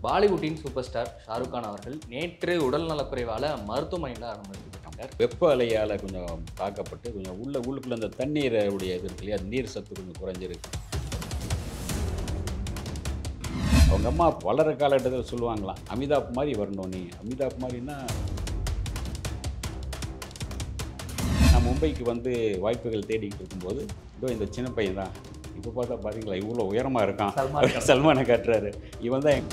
பாலிவுட்டின் super star Shahrukh Khan அவர்கள் நேற்று உடல் நலக்குறைவால் மருத்துவமனையில் அனுமதிக்கப்பட்டாங்க. வெப்ப அலையால் கொஞ்சம் தாக்கப்பட்டு கொஞ்சம் உள்ளுக்குள்ள அந்த தண்ணீருடைய இது இருக்கு இல்லையா, நீர் சத்து கொஞ்சம் குறைஞ்சிருக்கு. அவங்க அம்மா வளர காலகட்டத்தில் சொல்லுவாங்களாம், அமிதாப் மாதிரி வரணும் நீ. அமிதாப் மாதிரின்னா நான் மும்பைக்கு வந்து வாய்ப்புகள் தேடிக்கிட்டு இருக்கும்போது இதோ இந்த சின்ன பையன் தான். இப்போ பார்த்தா பாருங்களா இவ்வளோ உயரமாக இருக்கான். சல்மானை காட்டுறாரு. இவன் தான்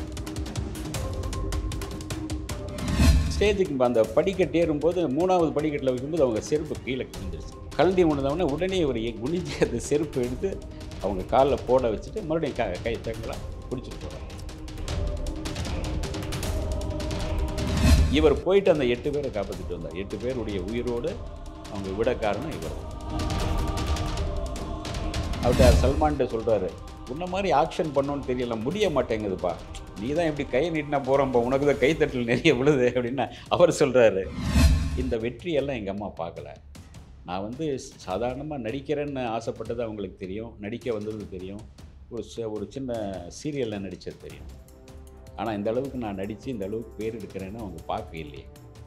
ஸ்டேஜுக்கு அந்த படிக்கட்டு ஏறும்போது 3வது படிக்கட்டில் வைக்கும்போது அவங்க செருப்பு கீழே விழுந்துருச்சு. கழண்டி உணர்ந்தவொடனே உடனே ஒரு குனிஞ்சு அந்த செருப்பு எடுத்து அவங்க காலில் போட வச்சுட்டு மறுபடியும் கை தங்கலாம் பிடிச்சிட்டு போகிறாங்க. இவர் போயிட்டு அந்த 8 பேரை காப்பாற்றிட்டு வந்தார். 8 பேருடைய உயிரோடு அவங்க விட காரணம் இவர். அவர்கிட்ட சல்மான்கிட்ட சொல்கிறாரு, உன்ன மாதிரி ஆக்ஷன் பண்ணோன்னு தெரியல, முடிய மாட்டேங்குதுப்பா, நீ தான் இப்படி கையை நீட்டினா போகிறப்போ உனக்கு தான் கைத்தட்டல் நிறைய விழுது அப்படின்னு அவர் சொல்கிறாரு. இந்த வெற்றியெல்லாம் எங்கள் அம்மா பார்க்கல. நான் வந்து சாதாரணமாக நடிக்கிறேன்னு ஆசைப்பட்டது அவங்களுக்கு தெரியும், நடிக்க வந்தது தெரியும், ஒரு சின்ன சீரியலில் நடித்தது தெரியும். ஆனால் இந்த அளவுக்கு நான் நடித்து இந்த அளவுக்கு பேர் எடுக்கிறேன்னு அவங்க பார்க்க இல்லையே.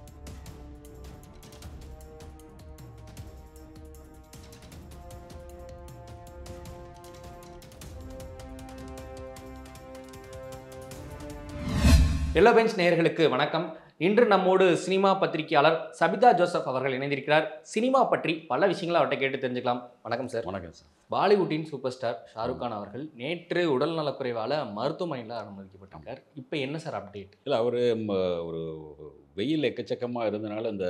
எல்லோ பெஞ்ச் நேயர்களுக்கு வணக்கம். இன்று நம்மோடு சினிமா பத்திரிகையாளர் சபிதா ஜோசப் அவர்கள் இணைந்திருக்கிறார். சினிமா பற்றி பல விஷயங்களை அவர்கிட்ட கேட்டு தெரிஞ்சுக்கலாம். வணக்கம் சார். வணக்கம் சார். பாலிவுட்டின் சூப்பர் ஸ்டார் ஷாருக் கான் அவர்கள் நேற்று உடல் நலக்குறைவால் மருத்துவமனையில் அனுமதிக்கப்பட்டாங்க. இப்போ என்ன சார் அப்டேட்? இல்லை, அவர் ஒரு வெயில் எக்கச்சக்கமாக இருந்தனால அந்த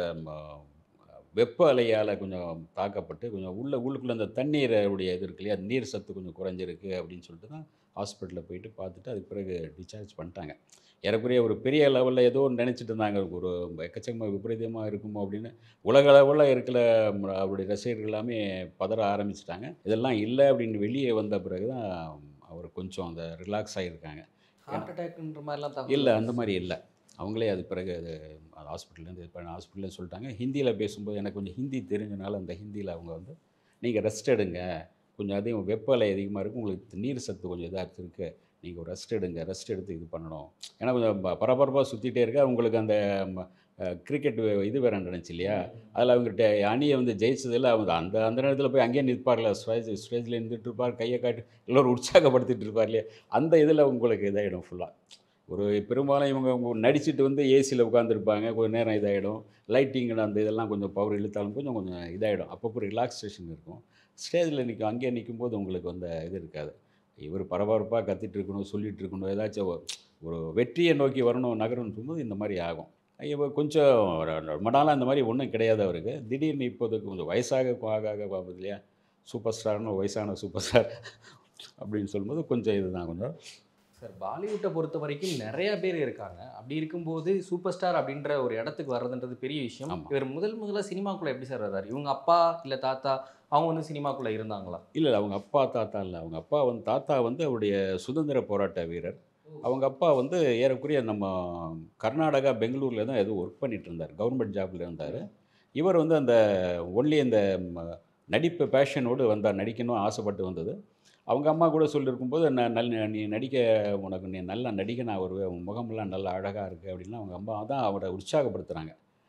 வெப்ப அலையால் கொஞ்சம் தாக்கப்பட்டு கொஞ்சம் உள்ளுக்குள்ளே அந்த தண்ணீருடைய இது இருக்கு இல்லையா, நீர் சத்து கொஞ்சம் குறைஞ்சிருக்கு அப்படின்னு சொல்லிட்டு தான் ஹாஸ்பிட்டலில் போயிட்டு பார்த்துட்டு அதுக்கு பிறகு டிஸ்சார்ஜ் பண்ணிட்டாங்க. ஏறக்குறைய ஒரு பெரிய லெவலில் ஏதோ ஒன்று நினச்சிட்டு இருந்தாங்க, ஒரு எக்கச்சக்கமாக விபரீதமாக இருக்குமோ அப்படின்னு. உலக அளவில் இருக்கிற அவருடைய ரசிகர்கள் எல்லாமே பதற ஆரம்பிச்சிட்டாங்க. இதெல்லாம் இல்லை அப்படின்னு வெளியே வந்த பிறகு தான் அவர் கொஞ்சம் அந்த ரிலாக்ஸ் ஆகியிருக்காங்க. ஹார்ட் அட்டாக்ன்ற மாதிரிலாம் இல்லை, அந்த மாதிரி இல்லை. அவங்களே அது பிறகு அது ஹாஸ்பிட்டல்லேருந்து ஹாஸ்பிட்டல்லே சொல்லிட்டாங்க. ஹிந்தியில் பேசும்போது எனக்கு கொஞ்சம் ஹிந்தி தெரிஞ்சனால அந்த ஹிந்தியில் அவங்க வந்து நீங்கள் ரெஸ்ட் எடுங்க, கொஞ்சம் அதிகம் வெப்ப அலை அதிகமாக இருக்கும், உங்களுக்கு நீர் சத்து கொஞ்சம் இதாக இருக்குது, நீங்கள் ஒரு ரெஸ்ட் எடுங்க, ரெஸ்ட் எடுத்து இது பண்ணணும். ஏன்னா கொஞ்சம் பரபரப்பாக சுற்றிட்டே இருக்க. உங்களுக்கு அந்த கிரிக்கெட் இது வேறு நடந்துச்சு இல்லையா, அதில் அவங்ககிட்ட அணியை வந்து ஜெயிச்சதில் அவங்க அந்த நேரத்தில் போய் அங்கேயே நிற்பார்ல, ஸ்டேஜில் நின்றுட்டு இருப்பார், கையை காட்டி எல்லோரும் உற்சாகப்படுத்திட்டு இருப்பார் இல்லையா, அந்த இதில் உங்களுக்கு இதாகிடும் ஃபுல்லாக. ஒரு பெரும்பாலும் இவங்க நடிச்சுட்டு வந்து ஏசியில் உட்காந்துருப்பாங்க, கொஞ்சம் நேரம் இதாகிடும். லைட்டிங் அந்த இதெல்லாம் கொஞ்சம் பவர் இழுத்தாலும் கொஞ்சம் இதாகிடும். அப்பப்போ ரிலாக்ஸேஷன் இருக்கும். ஸ்டேஜில் அங்கேயே நிற்கும்போது உங்களுக்கு வந்து இது இருக்காது. இவர் பரபரப்பாக கத்திட்டு இருக்கணும், சொல்லிகிட்டு இருக்கணும், ஏதாச்சும் ஒரு வெற்றியை நோக்கி வரணும், நகரம்னு சொல்லும்போது இந்த மாதிரி ஆகும். இப்போ கொஞ்சம் ரொம்ப நாளாக அந்த மாதிரி ஒன்றும் கிடையாது அவருக்கு. திடீர்னு இப்போதைக்கு கொஞ்சம் வயசாக ஆக பார்ப்பது இல்லையா, சூப்பர் ஸ்டார்னு வயசான சூப்பர் ஸ்டார் அப்படின்னு சொல்லும்போது கொஞ்சம் இதுதான் கொஞ்சம். சார், பாலிவுட்டை பொறுத்த வரைக்கும் நிறைய பேர் இருக்காங்க. அப்படி இருக்கும்போது சூப்பர் ஸ்டார் அப்படின்ற ஒரு இடத்துக்கு வர்றதுன்றது பெரிய விஷயம். இவர் முதல்ல சினிமாக்குள்ளே எப்படி சார் வர்றாரு? இவங்க அப்பா இல்லை தாத்தா அவங்க வந்து சினிமாக்குள்ளே இருந்தாங்களா? இல்லை, அவங்க அப்பா தாத்தா இல்லை. அவங்க அப்பா வந்து தாத்தா வந்து அவருடைய சுதந்திர போராட்ட வீரர். அவங்க அப்பா வந்து ஏறக்குறைய நம்ம கர்நாடகா பெங்களூரில் தான் எதுவும் ஒர்க் பண்ணிகிட்டு இருந்தார், கவர்மெண்ட் ஜாபில் இருந்தார். இவர் வந்து அந்த ஒன்லி அந்த நடிப்பு பேஷனோடு வந்தார், நடிக்கணும் ஆசைப்பட்டு வந்தது. அவங்க அம்மா கூட சொல்லியிருக்கும்போது நீ நடிக்க, உனக்கு நீ நல்லா நடிக்க நான் வருவேன், உன் முகமெல்லாம் நல்லா அழகாக இருக்குது அப்படின்லாம் அவங்க அம்மா தான் அவரை உற்சாகப்படுத்துகிறாங்க.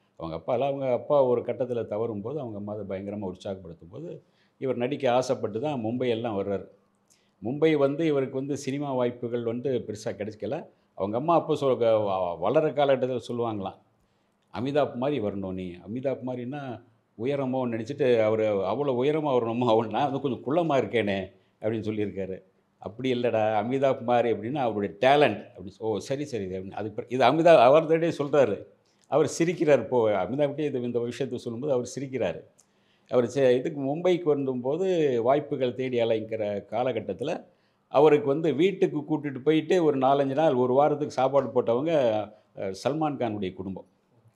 அவங்க அப்பா ஒரு கட்டத்தில் தவறும் போது அவங்க அம்மா அதை பயங்கரமாக உற்சாகப்படுத்தும் போது இவர் நடிக்க ஆசைப்பட்டு தான் மும்பையெல்லாம் வர்றார். மும்பை வந்து இவருக்கு வந்து சினிமா வாய்ப்புகள் வந்து பெருசாக கிடைக்கல. அவங்க அம்மா அப்போ வளர காலகட்டத்தில் சொல்லுவாங்களாம், அமிதாப் மாதிரி வரணும் நீ. அமிதாப் மாதிரின்னா உயரமோ நினச்சிட்டு அவர் அவ்வளோ உயரமாக வரணுமோ, நான் வந்து கொஞ்சம் குள்ளமாக இருக்கேனே அப்படின்னு சொல்லியிருக்காரு. அப்படி இல்லைடா, அமிதாப் மாதிரி அப்படின்னா அவருடைய டேலண்ட் அப்படி. ஓ சரி அப்படின்னு அது இது அமிதாப் அவர்கிட்டே சொல்கிறாரு. அவர் சிரிக்கிறார். அமிதாப்கிட்டே இந்த விஷயத்தை சொல்லும்போது அவர் சிரிக்கிறார். அவர் இதுக்கு மும்பைக்கு வரும்போது வாய்ப்புகள் தேடி அலைங்கிற காலகட்டத்தில் அவருக்கு வந்து வீட்டுக்கு கூட்டிகிட்டு போயிட்டு ஒரு 4-5 நாள் ஒரு வாரத்துக்கு சாப்பாடு போட்டவங்க சல்மான் கானுடைய குடும்பம்.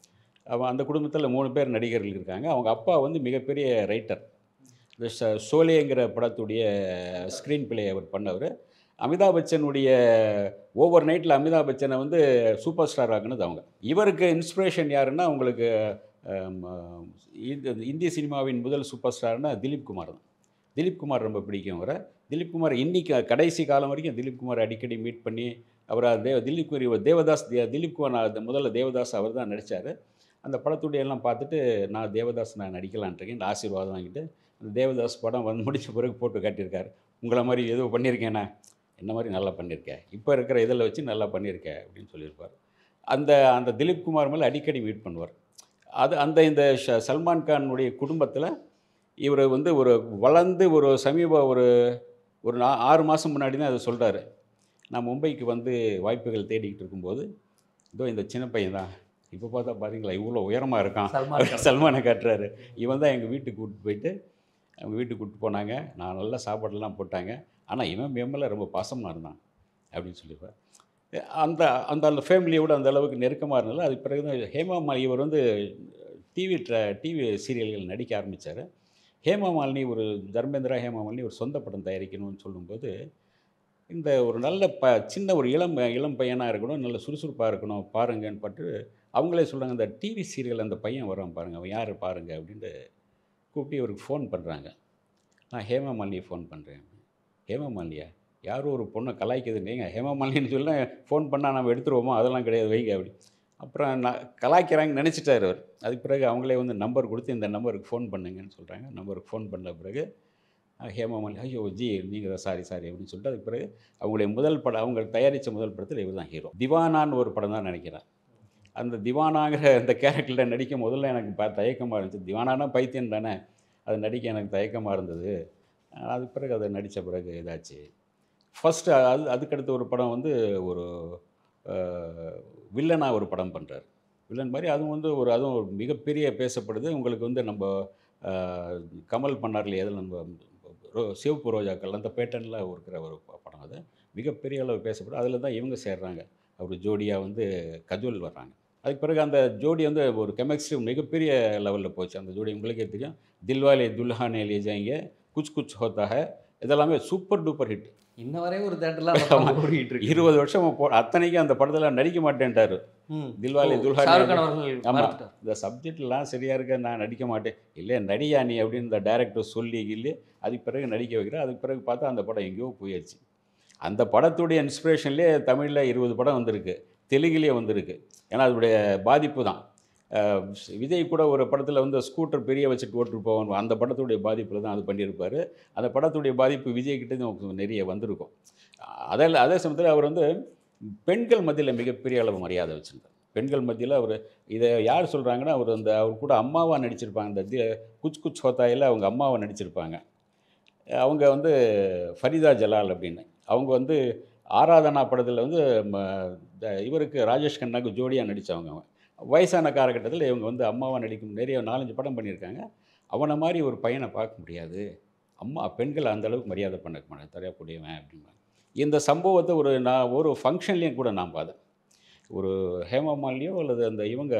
அந்த குடும்பத்தில் 3 பேர் நடிகர்கள் இருக்காங்க. அவங்க அப்பா வந்து மிகப்பெரிய ரைட்டர். இந்த சோலேங்கிற படத்துடைய ஸ்க்ரீன் பிளே அவர் பண்ணவர். அமிதாப் பச்சனுடைய ஓவர் நைட்டில் அமிதாப் பச்சனை வந்து சூப்பர் ஸ்டார் ஆக்குனது அவங்க. இவருக்கு இன்ஸ்பிரேஷன் யாருன்னா உங்களுக்கு இந்திய சினிமாவின் முதல் சூப்பர் ஸ்டார்னா திலீப் குமார் தான். திலீப் குமார் ரொம்ப பிடிக்கும் அவரை. திலீப் குமார் இன்னைக்கு கடைசி காலம் வரைக்கும் திலீப் குமார் அடிக்கடி மீட் பண்ணி அவர் திலீப் குமார் தேவதாஸ் திலீப் குமார் முதல்ல தேவதாஸ் அவர் தான் நடித்தார். அந்த படத்துடைய எல்லாம் பார்த்துட்டு நான் தேவதாஸ் நான் நடிக்கலான்ட்ருக்கேன் ஆசீர்வாதம் வாங்கிட்டு அந்த தேவதாஸ் படம் வந்து முடிச்ச பிறகு போட்டு காட்டியிருக்காரு. உங்களை மாதிரி ஏதோ பண்ணியிருக்கேண்ணா, என்ன மாதிரி நல்லா பண்ணியிருக்கேன், இப்போ இருக்கிற இதில் வச்சு நல்லா பண்ணியிருக்கேன் அப்படின்னு சொல்லியிருப்பார். அந்த அந்த திலீப் குமார் மேலே அடிக்கடி மீட் பண்ணுவார். இந்த சல்மான் கானுடைய குடும்பத்தில் இவர் வந்து ஒரு வளர்ந்து ஒரு ஒரு 6 மாதம் முன்னாடி தான் அதை சொல்கிறாரு. நான் மும்பைக்கு வந்து வாய்ப்புகள் தேடிக்கிட்டு இருக்கும்போது இதோ இந்த சின்ன பையன் தான், இப்போ பார்த்தா பார்த்தீங்களா இவ்வளோ உயரமாக இருக்கான், சல்மானை காட்டுறாரு. இவன் தான் எங்கள் வீட்டுக்கு கூப்பிட்டு போயிட்டு அவங்க வீட்டுக்கு கூப்பிட்டு போனாங்க. நான் நல்லா சாப்பாடெல்லாம் போட்டாங்க. ஆனால் இவன் மேலே ரொம்ப பாசமாக இருந்தான் அப்படின்னு சொல்லியிருப்பார். அந்த ஃபேமிலியோடு அந்த அளவுக்கு நெருக்கமாக இருந்ததில்ல. அதுக்கு பிறகு தான் ஹேமா மாலினி இவர் வந்து டிவி சீரியல்கள் நடிக்க ஆரம்பித்தார். ஹேமா மாலினி தர்மேந்திரா ஹேமா மாலினி ஒரு சொந்த படம் தயாரிக்கணும்னு சொல்லும்போது இந்த ஒரு நல்ல சின்ன ஒரு இளம் பையனாக இருக்கணும், நல்ல சுறுசுறுப்பாக இருக்கணும் பாருங்கன்னு பட்டு அவங்களே சொல்கிறாங்க, அந்த டிவி சீரியல் அந்த பையன் வரான் பாருங்கள், அவன் யார் பாருங்கள் அப்படின்ட்டு கூப்பிட்டு இவருக்கு ஃபோன் பண்ணுறாங்க. நான் ஹேமா மாலினியை ஃபோன் பண்ணுறேன். ஹேமா மாலினியா, யாரும் ஒரு பொண்ணை கலாய்க்குது, நீங்கள் ஹேமா மாலினின்னு சொல்ல ஃபோன் பண்ணால் நம்ம எடுத்துருவோமோ, அதெல்லாம் கிடையாது வைங்க அப்படி. அப்புறம் நான் கலாய்க்கிறாங்கன்னு நினச்சிட்டார் அவர். அதுக்கு பிறகு அவங்களே வந்து நம்பர் கொடுத்து இந்த நம்பருக்கு ஃபோன் பண்ணுங்கன்னு சொல்கிறாங்க. நம்பருக்கு ஃபோன் பண்ண பிறகு ஹேமா மாலினி ஐயோ ஜி நீங்கள் தான் சாரி அப்படின்னு சொல்லிட்டு அதுக்கு பிறகு அவங்களுடைய முதல் படம் அவங்க தயாரித்த முதல் படத்தில் இவர் தான் ஹீரோ. திவானான்னு ஒரு படம் தான் நினைக்கிறேன். அந்த திவானாங்கிற அந்த கேரக்டரில் நடிக்க முதல்ல எனக்கு தயக்கமாக இருந்துச்சு. திவானானா பைத்தியம் தானே, அது நடிக்க எனக்கு தயக்கமாக இருந்தது. அதுக்கு பிறகு அதை நடித்த பிறகு இதாச்சு. ஃபஸ்ட்டு அதுக்கடுத்து ஒரு படம் வந்து ஒரு வில்லனாக ஒரு படம் பண்ணுறாரு. வில்லன் மாதிரி அதுவும் வந்து அதுவும் ஒரு மிகப்பெரிய பேசப்படுது. உங்களுக்கு வந்து நம்ம கமல் பண்ணார் இல்லையா, அதில் நம்ம சிவப்பு ரோஜாக்கள் அந்த பேட்டர்னில் இருக்கிற ஒரு படம். அது மிகப்பெரிய அளவு பேசப்படும். அதில் தான் இவங்க சேர்றாங்க. அவர் ஜோடியாக வந்து கஜோல் வர்றாங்க. அதுக்கு பிறகு அந்த ஜோடி வந்து ஒரு கெமிஸ்ட்ரி மிகப்பெரிய லெவலில் போச்சு. அந்த ஜோடி உங்களுக்கே தெரியும். தில்வாலே துல்ஹானே லே ஜாயேங்கே, குச் குச் ஹோத்தா ஹை, இதெல்லாமே சூப்பர் டூப்பர் ஹிட். இன்ன வரை ஒரு தேட்டரில் ஓடிட்டு இருக்கு. 20 வருஷம் அத்தனைக்கும் அந்த படத்தில் நடிக்க மாட்டேன்ட்டார். தில்வாலே துல்ஹானே. ஆமாம், இந்த சப்ஜெக்ட்லாம் சரியாக இருக்க, நான் நடிக்க மாட்டேன். இல்லை நடிகா நீ அப்படின்னு இந்த டைரக்டர் சொல்லி இல்லை. அதுக்கு பிறகு நடிக்க வைக்கிறேன். அதுக்கு பிறகு பார்த்தா அந்த படம் எங்கேயோ போயிடுச்சு. அந்த படத்துடைய இன்ஸ்பிரேஷன்லேயே தமிழில் 20 படம் வந்திருக்கு, தெலுங்குலேயே வந்திருக்கு. ஏன்னா அதனுடைய பாதிப்பு தான். விஜய் கூட ஒரு படத்தில் வந்து ஸ்கூட்டர் பெரிய வச்சுட்டு ஓட்டுட்டு போவோம், அந்த படத்துடைய பாதிப்பில் தான் அது பண்ணியிருப்பார். அந்த படத்துடைய பாதிப்பு விஜய்கிட்ட நிறைய வந்திருக்கும். அதே சமயத்தில் அவர் வந்து பெண்கள் மத்தியில் மிகப்பெரிய அளவு மரியாதை வச்சுருந்தார். பெண்கள் மத்தியில் அவர் இதை யார் சொல்கிறாங்கன்னா, அவர் கூட அம்மாவாக நடிச்சிருப்பாங்க. இந்த குச் குச் ஹோத்தாயில் அவங்க அம்மாவை நடிச்சிருப்பாங்க. அவங்க வந்து ஃபரிதா ஜலால் அப்படின்னு. அவங்க வந்து ஆராதனா படத்தில் வந்து இவருக்கு ராஜேஷ் கண்ணாவுக்கு ஜோடியாக நடித்தவங்க. வயசான காலகட்டத்தில் இவங்க வந்து அம்மாவாக நடிக்கும் நிறைய 4-5 படம் பண்ணியிருக்காங்க. அவனை மாதிரி ஒரு பையனை பார்க்க முடியாது, பெண்கள் அந்தளவுக்கு மரியாதை பண்ண தரக்கூடியவன் அப்படின்னா. இந்த சம்பவத்தை ஒரு ஃபங்க்ஷன்லேயும் கூட நான் பார்த்தேன். ஒரு ஹேமா மாலினியோ அல்லது அந்த இவங்க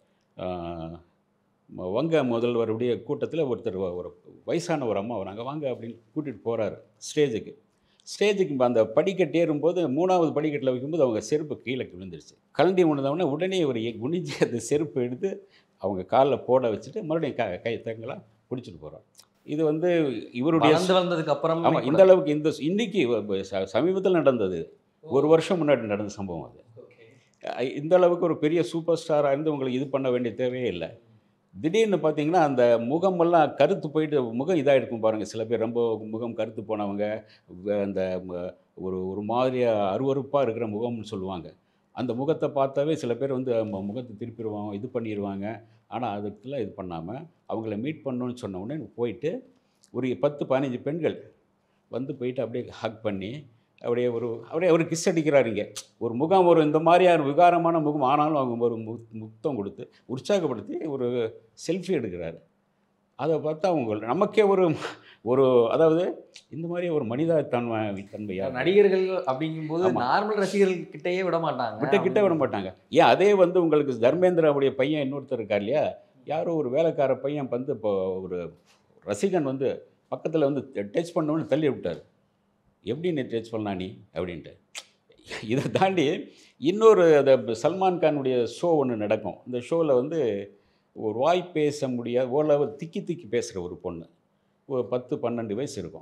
வங்க முதல்வருடைய கூட்டத்தில் ஒருத்தர் ஒரு வயசான ஒரு அம்மா வராங்க, வாங்க அப்படின்னு கூட்டிகிட்டு போகிறாரு ஸ்டேஜுக்கு. அந்த படிக்கட்டு ஏறும்போது 3வது படிக்கட்டில் வைக்கும்போது அவங்க செருப்பு கீழே விழுந்துருச்சு. கழண்டி விழுந்தவொடனே உடனே ஒரு குனிஞ்சு அந்த செருப்பு எடுத்து அவங்க காலில் போட வச்சுட்டு மறுபடியும் கை தங்கலாம் பிடிச்சிட்டு போகிறார். இது வந்து இவருடைய வந்ததுக்கு அப்புறம். ஆமாம், இந்த அளவுக்கு இன்னைக்கு சமீபத்தில் நடந்தது, 1 வருஷம் முன்னாடி நடந்த சம்பவம் அது. இந்த அளவுக்கு ஒரு பெரிய சூப்பர் ஸ்டாராக இருந்து உங்களுக்கு இது பண்ண வேண்டிய தேவையே இல்லை. திடீர்னு பார்த்தீங்கன்னா அந்த முகமெல்லாம் கருத்து போயிட்டு முகம் இதாக இருக்கும் பாருங்கள். சில பேர் ரொம்ப முகம் கருத்து போனவங்க, அந்த ஒரு மாதிரியாக அருவருப்பாக இருக்கிற முகம்னு சொல்லுவாங்க. அந்த முகத்தை பார்த்தாவே சில பேர் வந்து முகத்தை திருப்பிடுவாங்க, இது பண்ணிடுவாங்க. ஆனால் அதுக்கெல்லாம் இது பண்ணாமல் அவங்கள மீட் பண்ணணுன்னு சொன்ன உடனே போயிட்டு ஒரு 10-15 பெண்கள் வந்து போயிட்டு அப்படியே ஹக் பண்ணி அப்படியே ஒரு கிஸ் அடிக்கிறாருங்க. ஒரு முகம் இந்த மாதிரியான விகாரமான முகம் ஆனாலும் அவங்க ஒரு முத்தம் கொடுத்து உற்சாகப்படுத்தி ஒரு செல்ஃபி எடுக்கிறாரு. அதை பார்த்தா நமக்கே அதாவது இந்த மாதிரி ஒரு மனிதத்தன்மையாக நடிகர்கள் அப்படிங்கும்போது நார்மல் ரசிகர்கள்கிட்டயே விட மாட்டாங்க. ஏன் அதே வந்து உங்களுக்கு தர்மேந்திராவுடைய பையன் இன்னொருத்தர் இருக்கார் இல்லையா, யாரோ ஒரு வேலைக்கார பையன் வந்து இப்போ ஒரு ரசிகன் வந்து பக்கத்தில் வந்து டச் பண்ணோன்னு தள்ளி விட்டார். எப்படி நீ டச் பண்ணா நீ அப்படின்ட்டு. இதை தாண்டி இன்னொரு அந்த சல்மான் கானுடைய ஷோ ஒன்று நடக்கும். இந்த ஷோவில் வந்து ஒரு வாய் பேச முடியாது, ஓரளவு திக்கி பேசுகிற ஒரு பொண்ணு, ஒரு 10-12 வயசு இருக்கும்.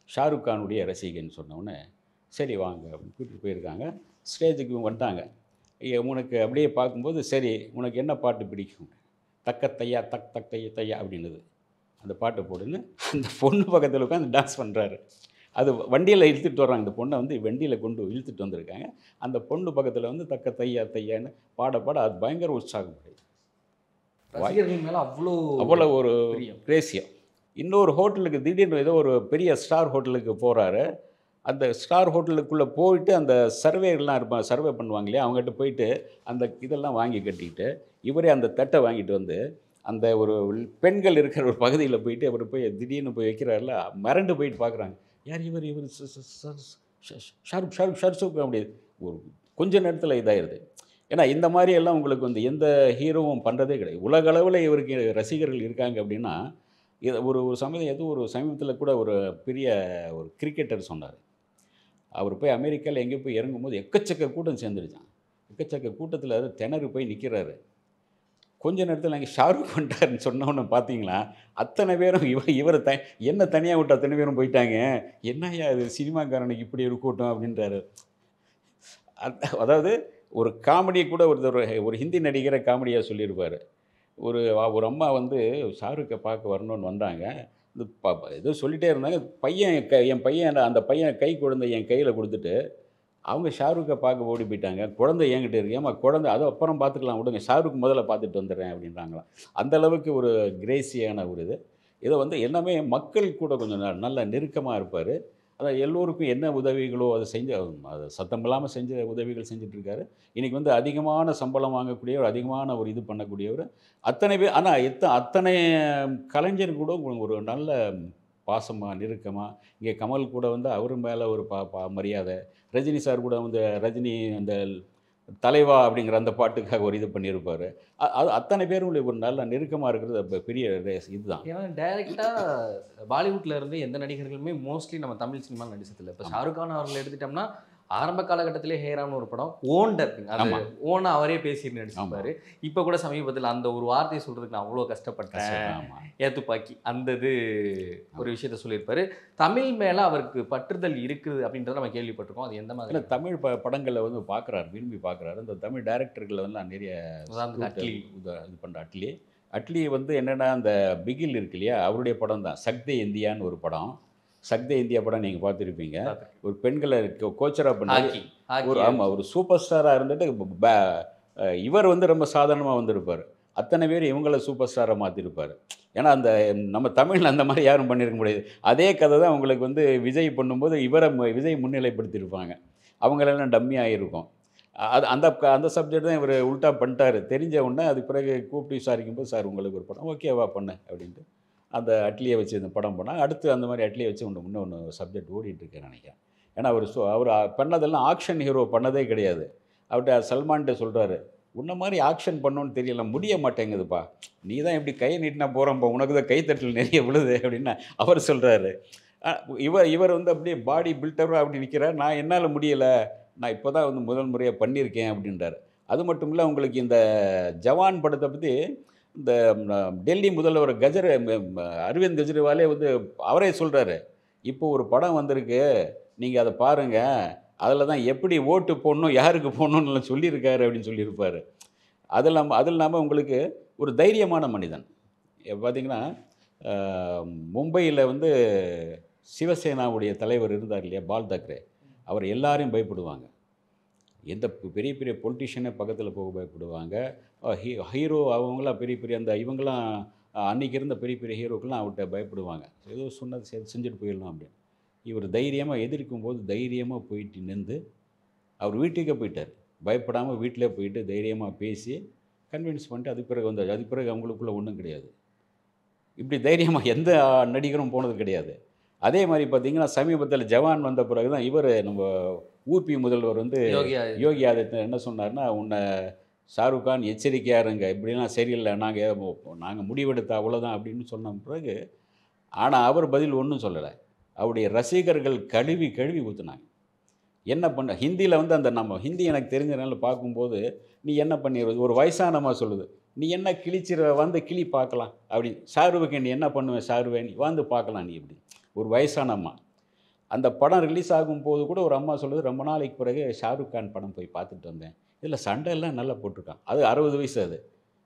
ஷாருக் கானுடைய ரசிகன்னு சொன்னோடனே சரி வாங்க அப்படின்னு கூட்டிகிட்டு போயிருக்காங்க. ஸ்டேஜுக்கு வந்துட்டாங்க. உனக்கு அப்படியே பார்க்கும்போது சரி உனக்கு என்ன பாட்டு பிடிக்கும்? தக்க தையா தக் தக் தைய தையா அப்படின்னுது. அந்த பாட்டை போடுன்னு அந்த பொண்ணு பக்கத்தில் உட்காந்து டான்ஸ் பண்ணுறாரு. அது வண்டியில் இழுத்துட்டு வர்றாங்க. இந்த பொண்ணை வந்து வண்டியில் கொண்டு இழுத்துட்டு வந்திருக்காங்க. அந்த பொண்ணு பக்கத்தில் வந்து தக்க தையா தையான்னு பாட பாட அது பயங்கர உற்சாகம். ரசிகர்கள் மேலே அவ்வளோ ஒரு கிரேசியம். இன்னொரு ஹோட்டலுக்கு திடீர்னு ஏதோ ஒரு பெரிய ஸ்டார் ஹோட்டலுக்கு போகிறாரு. அந்த ஸ்டார் ஹோட்டலுக்குள்ளே போயிட்டு அந்த சர்வேலாம் இருப்பாங்க, சர்வே பண்ணுவாங்க இல்லையா, அவங்ககிட்ட போயிட்டு அந்த இதெல்லாம் வாங்கி கட்டிக்கிட்டு இவரே அந்த தட்டை வாங்கிட்டு வந்து அந்த ஒரு பெண்கள் இருக்கிற ஒரு பகுதியில் போயிட்டு அவர் போய் திடீர்னு போய் வைக்கிறாருல, மிரண்டு போயிட்டு பார்க்குறாங்க. யார் இவர் ஷாருக் ஷாருக் ஷாருக் அப்படி ஒரு கொஞ்ச நேரத்தில் இதாகிடுது. ஏன்னா இந்த மாதிரி எல்லாம் உங்களுக்கு வந்து எந்த ஹீரோவும் பண்ணுறதே கிடையாது. உலக அளவில் இவருக்கு ரசிகர்கள் இருக்காங்க அப்படின்னா, இது ஒரு ஒரு சமீபத்தில் கூட ஒரு பெரிய ஒரு கிரிக்கெட்டர் சொன்னார். அவர் போய் அமெரிக்காவில் எங்கேயோ போய் இறங்கும்போது எக்கச்சக்க கூட்டம் சேர்ந்துருச்சான். எக்கச்சக்க கூட்டத்தில் திணறி போய் நிற்கிறாரு. கொஞ்ச நேரத்தில் அங்கே ஷாருக் வந்துட்டாருன்னு சொன்னோன்னு பார்த்தீங்களா, அத்தனை பேரும் இவரை என்ன தனியாக விட்டு அத்தனை பேரும் போயிட்டாங்க. என்னையா இது சினிமாக்காரனுக்கு இப்படி ஒரு கூட்டம் அப்படின்றாரு. அதாவது ஒரு காமெடியை கூட ஒரு ஹிந்தி நடிகரை காமெடியாக சொல்லியிருப்பார். ஒரு அம்மா வந்து ஷாருக்கை பார்க்க வரணுன்னு வந்தாங்க. இந்த ஏதோ சொல்லிகிட்டே இருந்தாங்க. என் பையன் அந்த பையன் கை குழந்தை என் கையில் கொடுத்துட்டு அவங்க ஷாருக்கை பார்க்க ஓடி போயிட்டாங்க. குழந்தை என்கிட்ட இருக்கு. ஏம்மா குழந்தை அதை அப்புறம் பார்த்துக்கலாம் விடுங்க, ஷாருக் முதல்ல பார்த்துட்டு வந்துடுறேன் அப்படின்றாங்களாம். அந்தளவுக்கு ஒரு கிரேசியான ஒரு இது. இதை வந்து எல்லாமே மக்கள் கூட கொஞ்சம் நல்ல நெருக்கமாக இருப்பார். அதான் எல்லோருக்கும் என்ன உதவிகளோ அதை அது சத்தம் இல்லாமல் செஞ்ச உதவிகள் செஞ்சிட்ருக்காரு. இன்றைக்கி வந்து அதிகமான சம்பளம் வாங்கக்கூடியவர், அதிகமான ஒரு இது பண்ணக்கூடியவர். அத்தனை பேர் ஆனால் அத்தனை கலைஞர் கூட ஒரு நல்ல பாசமாக நெருக்கமாக. இங்கே கமல் கூட வந்து அவர் மேலே ஒரு மரியாதை. ரஜினி சார் கூட வந்து ரஜினி அந்த தலைவா அப்படிங்கிற அந்த பாட்டுக்காக ஒரு இது பண்ணியிருப்பார். அது அத்தனை பேரும் ஒரு நல்ல நெருக்கமாக இருக்கிறது பெரிய இதுதான். ஏன்னா டைரெக்டாக பாலிவுட்டில் இருந்து எந்த நடிகர்களுமே மோஸ்ட்லி நம்ம தமிழ் சினிமா நடிச்சதில்லை. இப்போ ஷாருக் கான் அவர்கள் எடுத்துட்டோம்னா ஆரம்ப காலகட்டத்திலே ஹேரான்னு ஒரு படம் ஓன் டப்பிங், அது ஓனா அவரே பேசி நடிச்சிருப்பாரு. இப்போ கூட சமீபத்தில் அந்த ஒரு வார்த்தையை சொல்கிறதுக்கு நான் அவ்வளோ கஷ்டப்பட்டேன், ஏத்துப்பாக்கி அந்த இது ஒரு விஷயத்த சொல்லியிருப்பாரு. தமிழ் மேலே அவருக்கு பற்றுதல் இருக்குது அப்படின்றத நம்ம கேள்விப்பட்டிருக்கோம். அது எந்த மாதிரி? தமிழ் படங்களை வந்து பார்க்குறாரு, விரும்பி பார்க்குறாரு. இந்த தமிழ் டைரக்டர்களை வந்து நான் நிறைய இது பண்ணுறேன். அட்லி வந்து என்னென்னா அந்த பிகில் இருக்கு இல்லையா, அவருடைய படம் தான் சக்தே இந்தியான்னு ஒரு படம். சக்தே இந்தியா படம் நீங்கள் பார்த்துருப்பீங்க. ஒரு பெண்களை கோச்சராக பண்ணி ஒரு சூப்பர் ஸ்டாராக இருந்துட்டு இவர் வந்து ரொம்ப சாதாரணமாக வந்திருப்பார். அத்தனை பேர் இவங்கள சூப்பர் ஸ்டாராக மாற்றிருப்பார். ஏன்னா அந்த நம்ம தமிழில் அந்த மாதிரி யாரும் பண்ணியிருக்க முடியாது. அதே கதை தான் உங்களுக்கு வந்து விஜய் பண்ணும்போது விஜய் முன்னிலைப்படுத்தியிருப்பாங்க. அவங்களெல்லாம் டம்மி ஆகிருக்கும். அந்த சப்ஜெக்ட் தான் இவர் உல்ட்டா பண்ணிட்டார். தெரிஞ்ச உடனே அதுக்கு பிறகு கூப்பிட்டு விசாரிக்கும்போது சார் உங்களுக்கு ஒரு படம் ஓகேவா பண்ண அப்படின்ட்டு அந்த அட்லியை வச்சு இந்த படம் பண்ணால் அடுத்து அந்த மாதிரி அட்லியை வச்சு இன்னொன்று சப்ஜெக்ட் ஓடிட்டுருக்கேன்னு நினைக்கிறேன். ஏன்னா அவர் பண்ணதெல்லாம் ஆக்ஷன் ஹீரோ பண்ணதே கிடையாது. அவர்கிட்ட சல்மான்கிட்ட சொல்கிறாரு, உன்ன மாதிரி ஆக்ஷன் பண்ணோன்னு தெரியல, முடிய மாட்டேங்குதுப்பா, நீ தான் எப்படி கையை நீட்டினா போகிறோம்ப்பா, உனக்கு தான் கைத்தட்டல் நிறைய விழுது அப்படின்னு அவர் சொல்கிறாரு. இவர் வந்து அப்படியே பாடி பில்டராக அப்படி நிற்கிறார். நான் என்னால் முடியலை, நான் இப்போ தான் வந்து முதல் முறையாக பண்ணியிருக்கேன் அப்படின்றார். அது மட்டும் இல்லை, உங்களுக்கு இந்த ஜவான் படத்தை பற்றி இந்த டெல்லி முதல்வர் அரவிந்த் கெஜ்ரிவாலே வந்து அவரே சொல்கிறாரு, இப்போ ஒரு படம் வந்திருக்கு, நீங்கள் அதை பாருங்கள், அதில் தான் எப்படி ஓட்டு போடணும், யாருக்கு போடணும்னு சொல்லியிருக்காரு அப்படின்னு சொல்லியிருப்பார். அது இல்லாமல் உங்களுக்கு ஒரு தைரியமான மனிதன். பார்த்திங்கன்னா மும்பையில் வந்து சிவசேனாவுடைய தலைவர் இருந்தார் இல்லையா, பால் தாக்கரே, அவர் எல்லாரையும் பயப்படுவாங்க. எந்த பெரிய பெரிய பொலிட்டிஷியனே பக்கத்தில் போக பயப்படுவாங்க. ஹீரோ அவங்களாம் பெரிய பெரிய அந்த இவங்களாம் அன்றைக்கி இருந்த பெரிய பெரிய ஹீரோக்கெல்லாம் அவர்கிட்ட பயப்படுவாங்க. ஏதோ சொன்னது செஞ்சுட்டு போயிடலாம் அப்படின்னு. இவர் தைரியமாக எதிர்க்கும் போது தைரியமாக போயிட்டு நின்று அவர் வீட்டுக்கே போயிட்டார். பயப்படாமல் வீட்டிலே போயிட்டு தைரியமாக பேசி கன்வின்ஸ் பண்ணிட்டு அதுக்கு பிறகு வந்தார். அதுக்கு பிறகு அவங்களுக்குள்ளே ஒன்றும் கிடையாது. இப்படி தைரியமாக எந்த நடிகரும் போனது கிடையாது. அதே மாதிரி பார்த்திங்கன்னா சமீபத்தில் ஜவான் வந்த பிறகு தான் இவர் நம்ம ஊபி முதல்வர் வந்து யோகி ஆதித்யநாத் என்ன சொன்னார்னா, உன்னை ஷாருக் கான் எச்சரிக்கையாக இருங்க, இப்படிலாம் சரியில்லை, நாங்கள் முடிவெடுத்த அவ்வளோதான் அப்படின்னு சொன்ன பிறகு. ஆனால் அவர் பதில் ஒன்றும் சொல்லலை. அவருடைய ரசிகர்கள் கழுவி ஊற்றுனாங்க. என்ன பண்ண ஹிந்தியில் வந்து அந்த நம்ம ஹிந்தி எனக்கு தெரிஞ்சதுனால பார்க்கும்போது, நீ என்ன பண்ணிடுவது, ஒரு வயசானம்மா சொல்லுது, நீ என்ன கிழிச்சிட வந்து கிளி பார்க்கலாம் அப்படி, ஷாருவுக்கு நீ என்ன பண்ணுவேன் ஷாருவே, நீ வந்து பார்க்கலாம் நீ இப்படி, ஒரு வயசானம்மா. அந்த படம் ரிலீஸ் ஆகும்போது கூட ஒரு அம்மா சொல்லுது, ரொம்ப நாளைக்கு பிறகு ஷாருக் கான் படம் போய் பார்த்துட்டு வந்தேன். இதில் சண்டைலாம் நல்லா போட்டிருக்கான். அது 60 வயசு அது.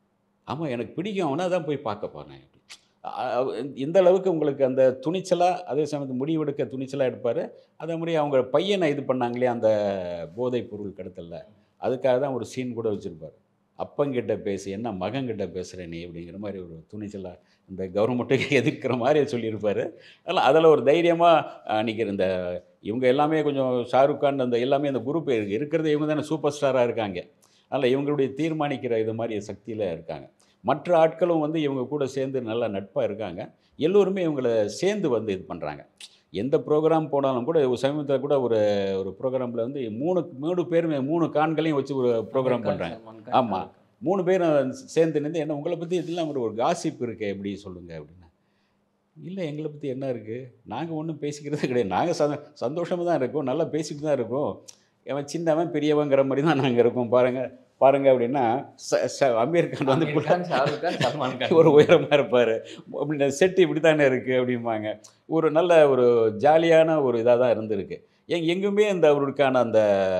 ஆமா எனக்கு பிடிக்கும். அவன தான் போய் பார்க்க போனேன். அ இந்த அளவுக்கு உங்களுக்கு அந்த துணிச்சலா, அதே சமயத்துல முடிவெடுக்க துணிச்சலா எடுப்பாரு. அதே மாரி அவங்க பையன இது பண்ணாங்களே அந்த போதைப் பொருள் கடத்தல்ல, அதுக்காக தான் ஒரு சீன் கூட வச்சிருப்பாரு. அப்பங்கிட்ட பேசு, என்ன மகன்கிட்ட பேசுற நீ? அப்படிங்கிற மாரி ஒரு துணிச்சலா, இந்த கவர்மெண்ட்டுக்கு எதிர்க்கிற மாரி சொல்லியிருப்பாரு. அதெல்லாம் அதில ஒரு தைரியமா அன்னைக்கு இந்த இவங்க எல்லாமே கொஞ்சம் ஷாருக் கான் அந்த எல்லாமே அந்த குரூப் இருக்கிறது இவங்க தானே சூப்பர் ஸ்டாரா இருக்காங்க. அதனால இவங்களுடைய தீர்மானிக்கிற இது மாரி சக்தியில இருக்காங்க. மற்ற ஆட்களும் வந்து இவங்க கூட சேர்ந்து நல்லா நட்பா இருக்காங்க. எல்லோருமே இவங்கள சேர்ந்து வந்து இது பண்றாங்க. எந்த ப்ரோகிராம் போனாலும் கூட சமீபத்தில கூட ஒரு ஒரு ப்ரோகிராம்ல வந்து 3 பேருமே 3 கான்களையும் வச்சு ஒரு அமீர் ப்ரோகிராம் கான், பண்றாங்க. சல்மான் கான், ஆமா. ஷாருக் கான். 3 பேரும் சேர்ந்து நின்னு, "என்ன உங்கள பத்தி இதெல்லாம் ஒரு காசிப் இருக்கே எப்படி சொல்லுங்க?" அப்படின்னா. "இல்ல எங்கள பத்தி என்ன இருக்கு? நாங்க ஒண்ணும் பேசிக்கிறதே கிடையாது. நாங்க சந்தோஷமா தான் இருக்கோம். நல்லா பேசிட்டு தான் இருக்கோம். அவன் சின்னவன், பெரியவங்கிற மாரி தான் நாங்க இருக்கோம். பாருங்க பாருங்க" அப்படின்னா, ச ச அமீர் கான் வந்து அமீர் கான், ஷாருக் கான், சல்மான் கான். ஒரு உயரமா இருப்பாரு. "அப்படின்னா செட் இப்படி தானே இருக்கு" அப்படிம்பாங்க. ஒரு நல்ல ஒரு ஜாலியான ஒரு இதா தான் இருந்திருக்கு. எங்குமே அந்த அவருக்கான அந்த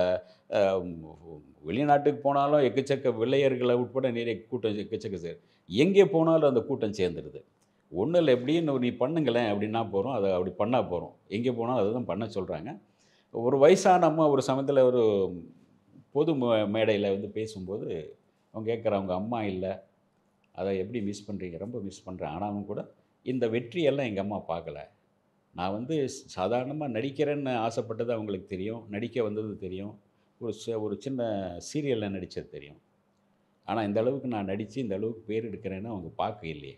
அ வெளிநாட்டுக்கு போனாலும் எக்கச்சக்க வெள்ளையர்கள உட்பட நிறைய கூட்டம் எக்கச்சக்க எங்கே போனாலும் அந்த கூட்டம் சேர்ந்துருது. ஒண்ணும் இல்ல எப்படின்னு நீ பண்ணுங்களேன் அப்படின்னா போறோம். அத அப்படி பண்ணா போறோம். எங்கே போனாலும் அத தான் பண்ண சொல்றாங்க. ஒரு வயசான அம்மா ஒரு சமயத்தில ஒரு பொது மேடையில வந்து பேசும்போது, அவங்க கேட்குறாங்க, "உங்க அம்மா இல்ல. அத எப்படி மிஸ் பண்றீங்க?" "ரொம்ப மிஸ் பண்றேன். ஆனாலும் கூட இந்த வெற்றியெல்லாம் எங்க அம்மா பார்க்கல. நான் வந்து சாதாரணமா நடிக்கிறேன்னு ஆசைப்பட்டது அவங்களுக்கு தெரியும். நடிக்க வந்தது தெரியும். ஒரு சின்ன சீரியல்ல நடிச்சது தெரியும். ஆனா இந்த அளவுக்கு நான் நடிச்சு, இந்த அளவுக்கு பேர் எடுக்கிறேன்னு அவங்க பார்க்கலையே.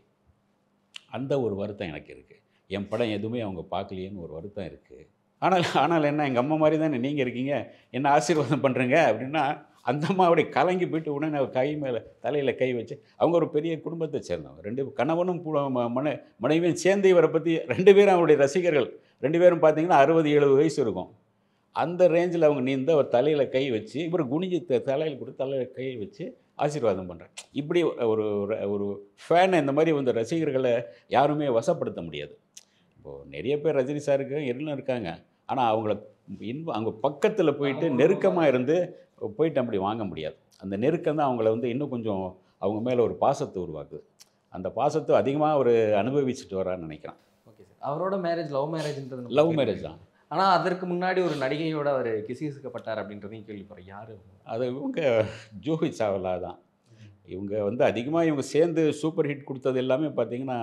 அந்த ஒரு வருத்தம் எனக்கு இருக்கு. என் படம் எதுவுமே அவங்க பார்க்கலையேன்னு ஒரு வருத்தம் இருக்கு. ஆனால் ஆனால் என்ன எங்க அம்மா மாரி தானே நீங்க இருக்கீங்க. என்ன ஆசீர்வாதம் பண்றீங்க அப்படின்னா, அந்த அம்மா அப்படியே கலங்கி போயிட்டு உடனே அவ கை மேல தலையில கை வச்சு அவங்க ஒரு பெரிய குடும்பத்த சேர்ந்தவங்க. 2 கணவனும் மனைவியும் சேர்ந்து இவர பத்தி 2 பேரும் அவருடைய ரசிகர்கள். 2 பேரும் பார்த்தீங்கன்னா 60, 70 வயசு இருக்கும். அந்த ரேஞ்சில அவங்க நிந்து அவர் தலையில கை வச்சு, இவரு குனிஞ்சு தலையில கொடுத்து தலையில கை வச்சு ஆசீர்வாதம் பண்றாங்க. இப்படி ஒரு ஒரு ஃபேன இந்த மாரி வந்து ரசிகர்கள யாருமே வசப்படுத்த முடியாது. இப்போ நெறைய பேர் ரஜினி சாருக்கு எல்லாம் இருக்காங்க. ஆனா அவங்கள அவங்க பக்கத்துல போயிட்டு நெருக்கமா இருந்து போயிட்டு அப்படி வாங்க முடியாது. அந்த நெருக்கம் தான் அவங்கள வந்து இன்னும் கொஞ்சம் அவங்க மேல ஒரு பாசத்த உருவாக்குது. அந்த பாசத்த அதிகமா அவரு அனுபவிச்சுட்டு வர்றார்ன்னு நெனைக்கிறேன். Okay sir. அவரோட மேரேஜ் லவ் மேரேஜ்ன்றது நம்ம லவ் மேரேஜ் கேள்விப்பட்டோம். தான். ஆனா அதற்கு முன்னாடி ஒரு நடிகையோட அவரு கிசுகிசுக்கப்பட்டார் அப்படின்றதையும் கேள்விப்படுறேன். யாரு அவங்க? அது இவங்க ஜூஹி சாவ்லா தான். இவங்க வந்து அதிகமா இவங்க சேர்ந்து சூப்பர் ஹிட் குடுத்தது எல்லாமே பார்த்தீங்கன்னா,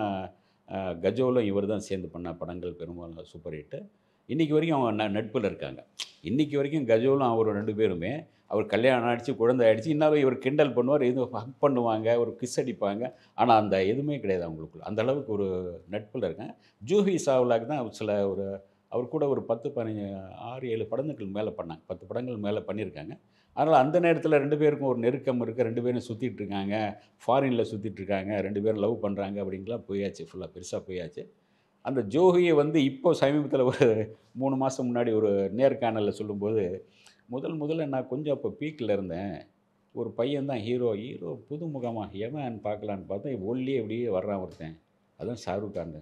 கஜோலும் இவர் தான் சேர்ந்து பண்ண படங்கள் பெரும்பாலும் சூப்பர் ஹிட்டு. இன்னைக்கு வரைக்கும் அவங்க நட்புல இருக்காங்க. இன்னைக்கு வரைக்கும் கஜோலும் அவரும் 2 பேருமே, அவர் கல்யாணம் ஆயிடுச்சு, குழந்தை ஆயிடுச்சு. இன்னாலும் இவர் கிண்டல் பண்ணுவார், இது ஹக் பண்ணுவாங்க, ஒரு கிஸ் அடிப்பாங்க. ஆனா அந்த எதுவுமே கிடையாது அவங்களுக்குள்ள. அந்த அளவுக்கு ஒரு நட்புல இருக்காங்க. ஜூஹி சாவ்லாக்கு தான் சில ஒரு அவர் கூட ஒரு 10, 15 6, 7 படங்களுக்கு மேல பண்ணாங்க. 10 படங்கள் மேல பண்ணியிருக்காங்க. அதனால அந்த நேரத்தில 2 பேருக்கும் ஒரு நெருக்கம் இருக்கு. 2 பேரும் சுத்திட்டு இருக்காங்க. ஃபாரின்ல சுத்திட்டு இருக்காங்க. 2 பேரும் லவ் பண்றாங்க அப்படின்லாம் போயாச்சு. ஃபுல்லா பெருசா போயாச்சு. அந்த ஜோஹிய வந்து இப்போ சமீபத்தில ஒரு 3 மாசம் முன்னாடி ஒரு நேர்காணல்ல சொல்லும்போது, முதல்ல நான் கொஞ்சம் அப்போ பீக்ல இருந்தேன். ஒரு பையன் தான் ஹீரோ. ஹீரோ புது முகமா? எவன் பார்க்கலான்னு பார்த்தா, ஒல்லியே இப்படியே வர்றான் ஒருத்தன். அதான் ஷாருக் கான்.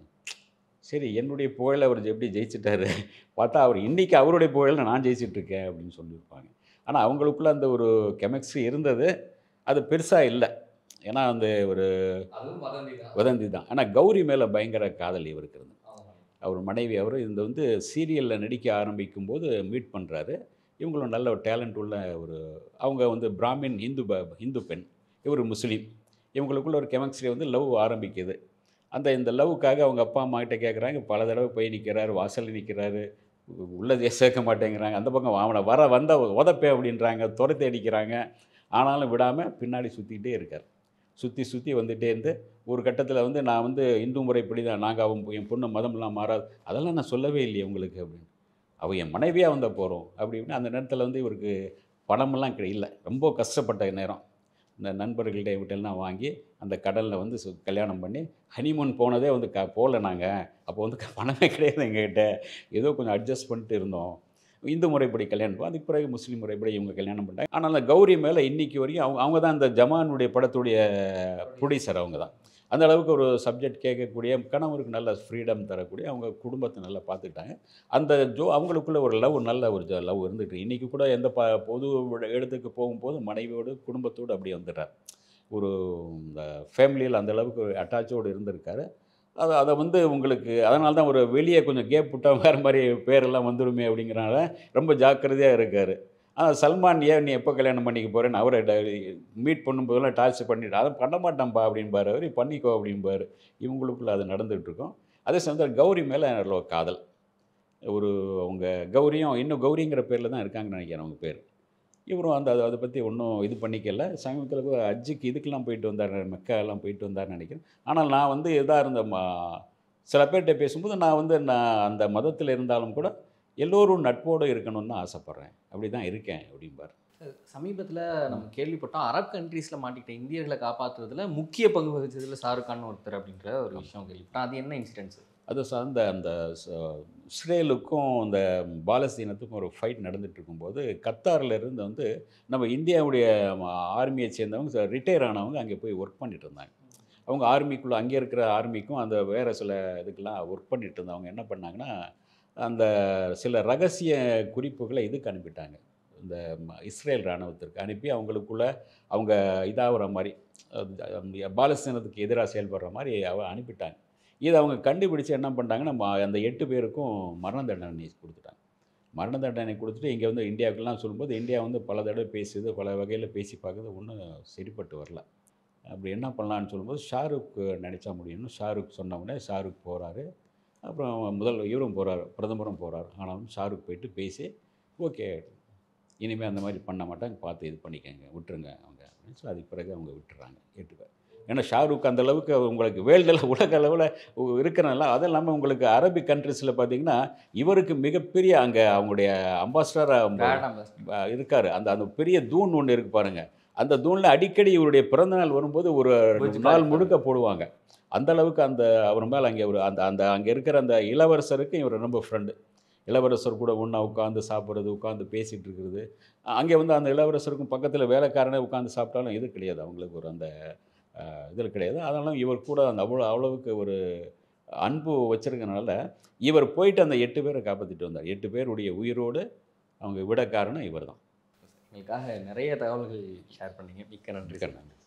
சரி என்னுடைய புகழ அவர் எப்படி ஜெயிச்சுட்டாரு. பார்த்தா அவர் இன்னைக்கு அவருடைய புகழ்ல நான் ஜெயிச்சுட்டு இருக்கேன் அப்படின்னு சொல்லியிருப்பாங்க. ஆனா அவங்களுக்குள்ள அந்த ஒரு கெமிஸ்ட்ரி இருந்தது. அது பெருசா இல்ல. ஏன்னா அந்த ஒரு அதுவும் வதந்தி தான். வதந்தி தான். ஆனா கௌரி மேல பயங்கர காதல் இவருக்கு இருந்தது. ஆமா. அவர் மனைவி அவரு இந்த வந்து சீரியல்ல நடிக்க ஆரம்பிக்கும்போது மீட் பண்றாரு. இவங்களும் நல்ல ஒரு டேலண்ட் உள்ள ஒரு அவங்க வந்து பிராமின் இந்து பெண். இவரு முஸ்லீம். இவங்களுக்குள்ள ஒரு கெமிஸ்ட்ரி வந்து லவ் ஆரம்பிக்குது. இந்த லவ்வுக்காக அவங்க அப்பா, அம்மா கிட்ட கேட்குறாங்க. பல தடவ போய் நிக்கிறாரு, வாசல்ல நிக்கிறாரு. உள்ளே சேர்க்க மாட்டேங்கிறாங்க. அந்த பக்கம் அவன வந்தா உதைப்பேன் அப்படின்றாங்க. துரத்தி அடிக்கிறாங்க. ஆனாலும் விடாம பின்னாடி சுத்திக்கிட்டே இருக்காரு. சுத்தி வந்துட்டே இருந்து, ஒரு கட்டத்தில வந்து நான் வந்து இந்து முறைப்படி தான் நாங்க என் பொண்ணு மதம்லாம் மாறாது. அதெல்லாம் நான் சொல்லவே இல்லையே உங்களுக்கு அப்படின்னு. அவ என் மனைவியா வந்தா போறோம். அப்படி இப்படின்னு அந்த நேரத்தில வந்து இவருக்கு பணமெல்லாம் இல்ல. ரொம்ப கஷ்டப்பட்ட நேரம். இந்த நண்பர்கள்ட்ட இவங்கள்ட்டலாம் வாங்கி, அந்த கடல்ல வந்து கல்யாணம் பண்ணி, ஹனிமூன் போனதே வந்து போல நாங்க. அப்போ வந்து பணமே கிடையாது எங்ககிட்ட. ஏதோ கொஞ்சம் அட்ஜஸ்ட் பண்ணிட்டு இருந்தோம். இந்து முறைப்படி கல்யாணம் அதுக்கு பிறகு முஸ்லீம் முறைப்படி இவங்க கல்யாணம் பண்ணிட்டாங்க. ஆனாலும் கௌரி மேல இன்னைக்கு வரைக்கும் அவங்க அவங்க தான் இந்த ஜமானுடைய படத்துடைய புரொடியூசர் அவங்க தான். அந்த அளவுக்கு ஒரு சப்ஜெக்ட் கேட்கக்கூடிய, கணவருக்கு நல்ல ஃப்ரீடம் தரக்கூடிய, அவங்க குடும்பத்தை நல்லா பார்த்துக்கிட்டாங்க. அந்த அவங்களுக்குள்ள ஒரு நல்ல ஒரு லவ் இருந்துட்டு இன்றைக்கி கூட எந்த பொது இடத்துக்கு போகும்போது மனைவியோடு குடும்பத்தோடு அப்படியே வந்துடுறார். ஒரு இந்த ஃபேமிலியில் அந்த அளவுக்கு அட்டாச்சோடு இருந்திருக்காரு. அத வந்து உங்களுக்கு அதனால தான் ஒரு வெளியே கொஞ்சம் கேப் விட்டா வேறு மாரி பேரெல்லாம் வந்துருமே அப்படிங்கிறனால ரொம்ப ஜாக்கிரதையா இருக்காரு. சல்மான் ஏன் நீ எப்போ கல்யாணம் பண்ணிக்க போறேன்னு அவர மீட் பண்ணும்போதெல்லாம் டார்ச்சர் பண்ணிட்டு, "அதான் பண்ண மாட்டேன்ப்பா" அப்படிம்பாரு அவரு. "பண்ணிக்கோ" அப்படிம்பாரு. இவங்களுக்குள்ள அது நடந்துகிட்டுருக்கும். அதே சமயத்தில கௌரி மேல நல்ல காதல். ஒரு அவங்க கௌரியும் இன்னும் கௌரிங்கிற பேர்ல தான் இருக்காங்கன்னு நெனைக்கிறேன் அவங்க பேரு. இவரும் அத பத்தி ஒண்ணும் இது பண்ணிக்கல. சமீபத்தில கூட ஹஜ்ஜுக்கு இதுக்கெல்லாம் போயிட்டு வந்தாரு. மெக்காலாம் போயிட்டு வந்தாருன்னு நெனைக்கிறேன். ஆனால் நான் வந்து எதா இருந்த சில பேர்ட்ட பேசும்போது நான் அந்த மதத்தில இருந்தாலும் கூட எல்லோரும் நட்போடு இருக்கணும்னு தான் ஆசைப்படுறேன். அப்படி தான் இருக்கேன் அப்படிம்பாரு. சமீபத்தில நம்ம கேள்விப்பட்டோம், அரப் கண்ட்ரீஸ்ல மாட்டிக்கிட்ட இந்தியர்களை காப்பாத்துறதுல முக்கிய பங்கு வகிச்சதுல ஷாருக் கான் ஒருத்தர் அப்படின்ற ஒரு விஷயம் கேள்விப்பட்டோம். அது என்ன இன்சிடென்ட்ஸ்? அது சார்ந்த அந்த இஸ்ரேலுக்கும் இந்த பாலஸ்தீனத்துக்கும் ஒரு ஃபைட் நடந்துட்டு இருக்கும்போது, கத்தார்ல இருந்து வந்து நம்ம இந்தியாவுடைய ஆர்மியை சேர்ந்தவங்க ரிட்டயர் ஆனவங்க அங்கே போய் ஒர்க் பண்ணிட்டு இருந்தாங்க. அவங்க ஆர்மிக்குள்ள அங்கே இருக்கிற ஆர்மிக்கும் அந்த வேறு சில இதுக்கெல்லாம் ஒர்க் பண்ணிட்டு இருந்தவங்க என்ன பண்ணாங்கன்னா, அந்த சில ரகசிய குறிப்புகளை இதுக்கு அனுப்பிட்டாங்க. இந்த இஸ்ரேல் இராணுவத்திற்கு அனுப்பி அவங்களுக்குள்ள அவங்க இதாகுற மாரி, பாலஸ்தீனத்துக்கு எதிரா செயல்படுற மாரி அனுப்பிட்டாங்க. இத அவங்க கண்டுபிடிச்சு என்ன பண்ணிட்டாங்கன்னா, அந்த 8 பேருக்கும் மரண தண்டனை குடுத்துட்டாங்க. மரண தண்டனை குடுத்துட்டு இங்க வந்து இந்தியாவுக்கெல்லாம் சொல்லும்போது, இந்தியா வந்து பல தடவ பேசுது, பல வகையில பேசி பார்க்குது. ஒண்ணும் சரிப்பட்டு வரல. அப்படி என்ன பண்ணலான்னு சொல்லும்போது, ஷாருக் நடிச்சா முடியும்னு ஷாருக் சொன்ன உடனே ஷாருக் போறாரு. அப்புறம் இவரும் போறாரு, பிரதமரும் போறாரு. ஆனாலும் ஷாருக் போயிட்டு பேசி, ஓகே. இனிமே அந்த மாரி பண்ண மாட்டாங்க. பார்த்து இது பண்ணிக்கங்க. விட்டுருங்க அவங்க அப்படின்னு சொல்லி அதுக்கு பிறகு அவங்க விட்டுறாங்க. 8 பேர். ஏன்னா ஷாருக் அந்த அளவுக்கு உங்களுக்கு உலக அளவுல இருக்கிறனால, அதுவும் இல்லாம உங்களுக்கு அரபிக் கண்ட்ரீஸ்ல பார்த்தீங்கன்னா, இவருக்கு மிகப்பெரிய அங்க அவங்களுடைய அம்பாசிடரா பிராண்ட் அம்பாசிடர். இருக்காரு. அந்த அந்த பெரிய தூண் ஒண்ணு இருக்கு பாருங்க. அந்த தூண்ல அடிக்கடி இவருடைய பிறந்த நாள் வரும்போது ஒரு புர்ஜ் நாள் கலிஃபா. முழுக்க போடுவாங்க. அந்த அளவுக்கு அவர் மேல அங்கே ஒரு அந்த அந்த அங்க இருக்கிற அந்த இளவரசருக்கு இவர் ரொம்ப ஃப்ரெண்டு. இளவரசர் கூட ஒண்ணா உட்கார்ந்து சாப்பிடுறது, உட்கார்ந்து பேசிட்டு இருக்கிறது. அங்கே வந்து அந்த இளவரசருக்கும் பக்கத்தில வேலைக்காரனே உட்கார்ந்து சாப்பிட்டாலும் இது கிடையாது. அவங்களுக்கு ஒரு அந்த இதில கிடையாது. அதனால இவர் கூட அந்த அவ்வளவுக்கு ஒரு அன்பு வச்சிருக்கனால, இவர் போயிட்டு அந்த 8 பேர காப்பாத்திட்டு வந்தார். 8 பேருடைய உயிரோடு அவங்க விட காரணம் இவர் தான். எங்களுக்காக நிறைய தகவல்கள் ஷேர் பண்ணீங்க. மிக்க நன்றி. மிக்க நன்றி.